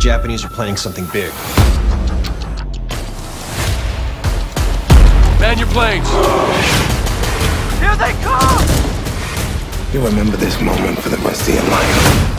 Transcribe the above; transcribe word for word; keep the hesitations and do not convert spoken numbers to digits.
Japanese are planning something big. Man your planes! Here they come! You'll remember this moment for the rest of your life.